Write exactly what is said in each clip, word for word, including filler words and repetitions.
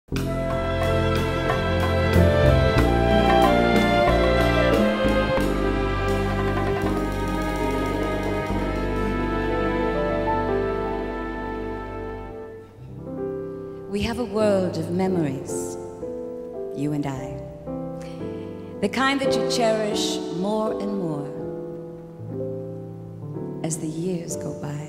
We have a world of memories, you and I, the kind that you cherish more and more as the years go by.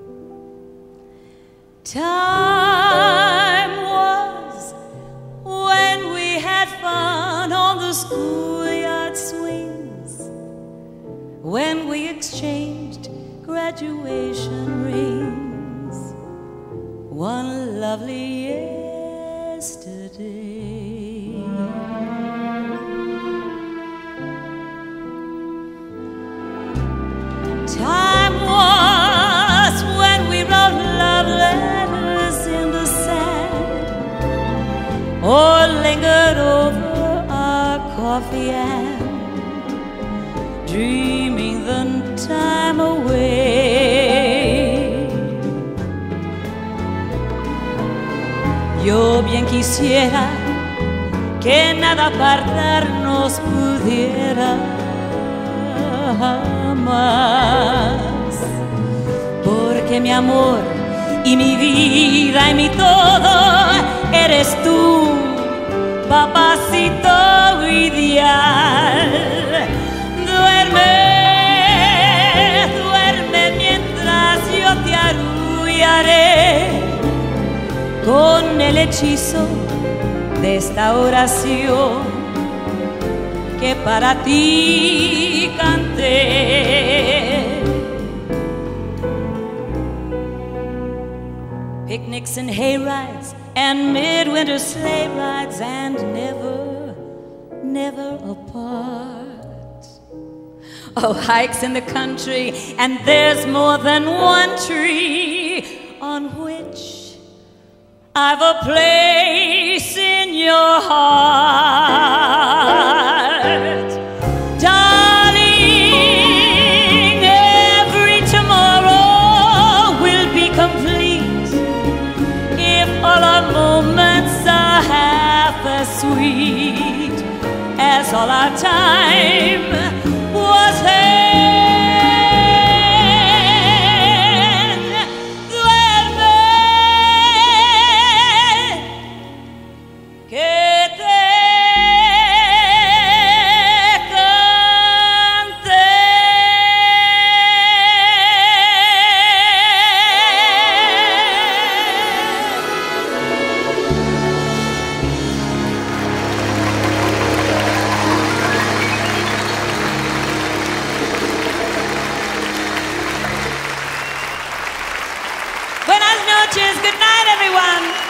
Time was when we had fun on the schoolyard swings, when we exchanged graduation rings, one lovely yesterday. Time was when we wrote love letters in the sand, or lingered over our coffee and dreaming the time away. Yo bien quisiera que nada apartarnos pudiera jamás, porque mi amor y mi vida y mi todo eres tú, papacito ideal. Duerme, duerme mientras yo te arrullaré con el hechizo de esta oración que para ti canté. Picnics and hayrides and midwinter sleigh rides, and never, never apart. Oh, hikes in the country, and there's more than one tree on which I've a place in your heart. Darling, every tomorrow will be complete if all our moments are half as sweet as all our time was had. Buenas noches. Good night, everyone.